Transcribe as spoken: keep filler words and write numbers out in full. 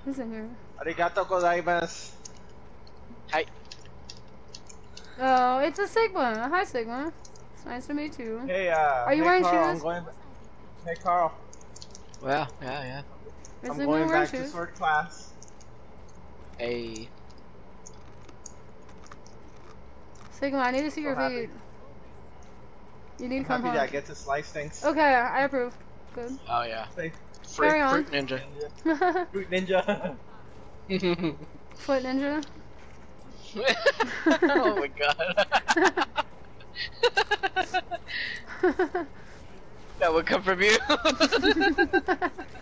Who's in here? Arigato gozaimasu. Hi. Oh, it's a Sigma. Hi, Sigma. It's nice to meet you. Hey, uh, Are you hey wearing Carl, shoes? I'm going. Hey Carl, Well, yeah, yeah. Is I'm Sigma going wearing back to shoes? sword class. Hey. Sigma, I need to see So your happy. feet. You need I'm to come happy home. that I get to slice things. Okay, I approve. Good. Oh yeah. Say, Fruit, Carry on. fruit ninja. Fruit Ninja. Foot ninja. Oh my god. That would come from you.